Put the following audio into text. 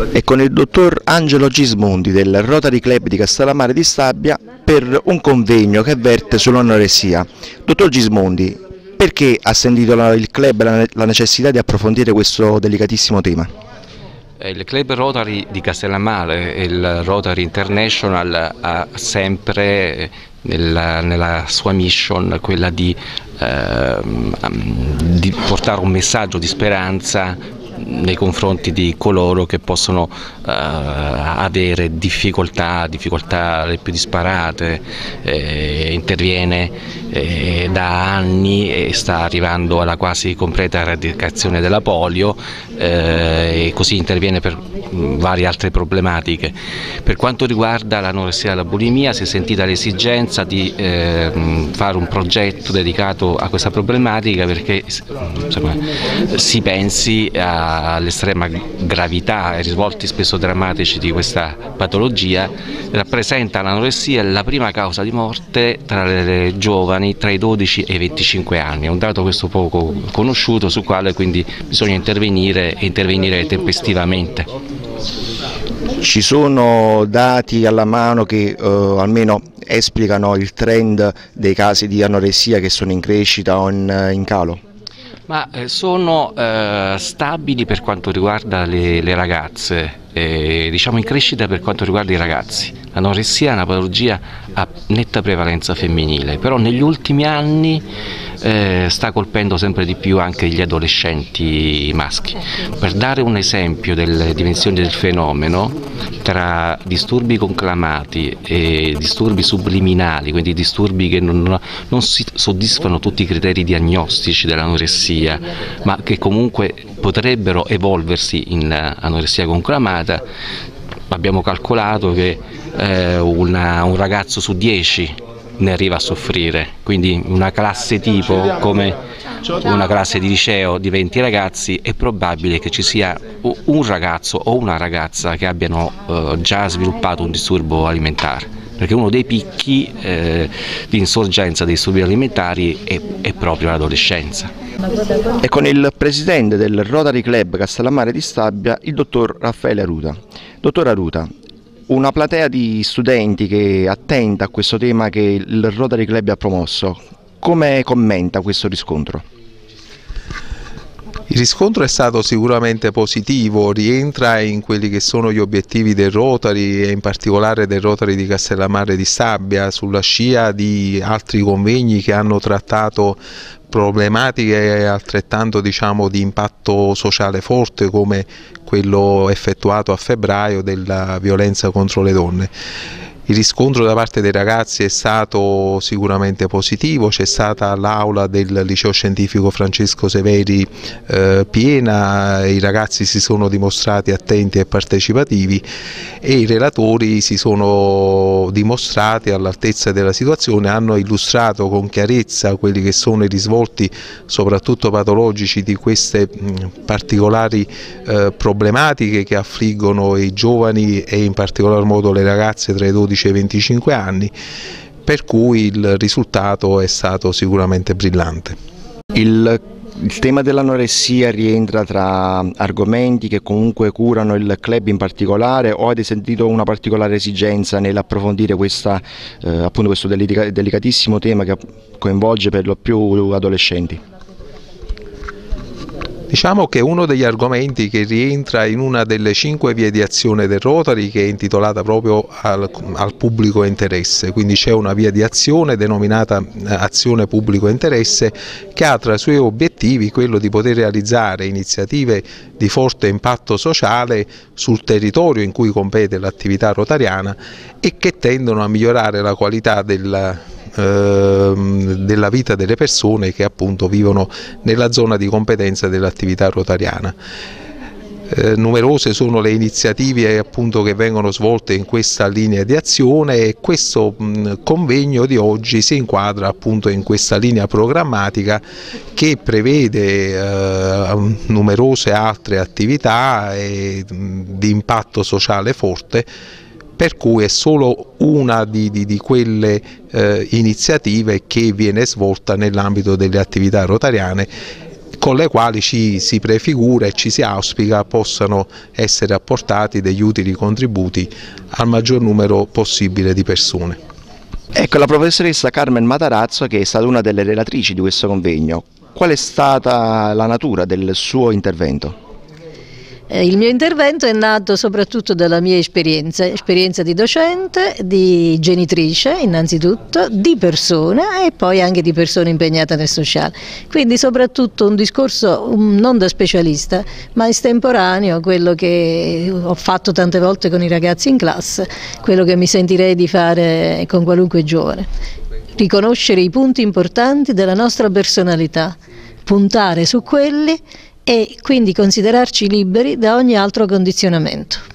e con il dottor Angelo Gismondi del Rotary Club di Castellammare di Stabia per un convegno che verte sull'anoressia. Dottor Gismondi, perché ha sentito il club la necessità di approfondire questo delicatissimo tema? Il Club Rotary di Castellammare e il Rotary International ha sempre nella sua mission quella di portare un messaggio di speranza nei confronti di coloro che possono avere difficoltà le più disparate. Interviene da anni e sta arrivando alla quasi completa eradicazione della polio, e così interviene per varie altre problematiche. Per quanto riguarda l'anoressia e la bulimia, si è sentita l'esigenza di fare un progetto dedicato a questa problematica, perché insomma, si pensi all'estrema gravità e risvolti spesso drammatici di questa patologia. Rappresenta l'anoressia la prima causa di morte tra le giovani tra i 12 e i 25 anni, è un dato questo poco conosciuto, sul quale quindi bisogna intervenire e intervenire tempestivamente. Ci sono dati alla mano che almeno esplicano il trend dei casi di anoressia che sono in crescita o in calo? Ma sono stabili per quanto riguarda le ragazze, diciamo in crescita per quanto riguarda i ragazzi. L'anoressia è una patologia a netta prevalenza femminile, però negli ultimi anni sta colpendo sempre di più anche gli adolescenti maschi. Per dare un esempio delle dimensioni del fenomeno, tra disturbi conclamati e disturbi subliminali, quindi disturbi che non soddisfano tutti i criteri diagnostici dell'anoressia, ma che comunque potrebbero evolversi in anoressia conclamata, abbiamo calcolato che un ragazzo su 10 ne arriva a soffrire, quindi una classe tipo come una classe di liceo di 20 ragazzi è probabile che ci sia un ragazzo o una ragazza che abbiano già sviluppato un disturbo alimentare, perché uno dei picchi di insorgenza dei disturbi alimentari è proprio l'adolescenza. E con il presidente del Rotary Club Castellammare di Stabia, il dottor Raffaele Aruta. Dottor Aruta, una platea di studenti che è attenta a questo tema che il Rotary Club ha promosso, come commenta questo riscontro? Il riscontro è stato sicuramente positivo, rientra in quelli che sono gli obiettivi del Rotary e in particolare del Rotary di Castellammare di Stabia, sulla scia di altri convegni che hanno trattato problematiche altrettanto di impatto sociale forte, come quello effettuato a febbraio della violenza contro le donne. Il riscontro da parte dei ragazzi è stato sicuramente positivo, c'è stata l'aula del liceo scientifico Francesco Severi piena, i ragazzi si sono dimostrati attenti e partecipativi e i relatori si sono dimostrati all'altezza della situazione, hanno illustrato con chiarezza quelli che sono i risvolti soprattutto patologici di queste particolari problematiche che affliggono i giovani e in particolar modo le ragazze tra i 12 e i 25 anni, per cui il risultato è stato sicuramente brillante. Il tema dell'anoressia rientra tra argomenti che comunque curano il club in particolare, o avete sentito una particolare esigenza nell'approfondire questo delicatissimo tema che coinvolge per lo più adolescenti? Diciamo che uno degli argomenti che rientra in una delle 5 vie di azione del Rotary, che è intitolata proprio al pubblico interesse, quindi c'è una via di azione denominata azione pubblico interesse, che ha tra i suoi obiettivi quello di poter realizzare iniziative di forte impatto sociale sul territorio in cui compete l'attività rotariana e che tendono a migliorare la qualità della vita delle persone che appunto vivono nella zona di competenza dell'attività rotariana. Numerose sono le iniziative appunto che vengono svolte in questa linea di azione e questo convegno di oggi si inquadra appunto in questa linea programmatica che prevede numerose altre attività di impatto sociale forte, per cui è solo una di quelle iniziative che viene svolta nell'ambito delle attività rotariane, con le quali ci si prefigura e ci si auspica possano essere apportati degli utili contributi al maggior numero possibile di persone. Ecco, la professoressa Carmen Matarazzo, che è stata una delle relatrici di questo convegno, qual è stata la natura del suo intervento? Il mio intervento è nato soprattutto dalla mia esperienza di docente, di genitrice innanzitutto, di persona e poi anche di persona impegnata nel sociale. Quindi soprattutto un discorso non da specialista, ma estemporaneo, quello che ho fatto tante volte con i ragazzi in classe, quello che mi sentirei di fare con qualunque giovane. Riconoscere i punti importanti della nostra personalità, puntare su quelli e quindi considerarci liberi da ogni altro condizionamento.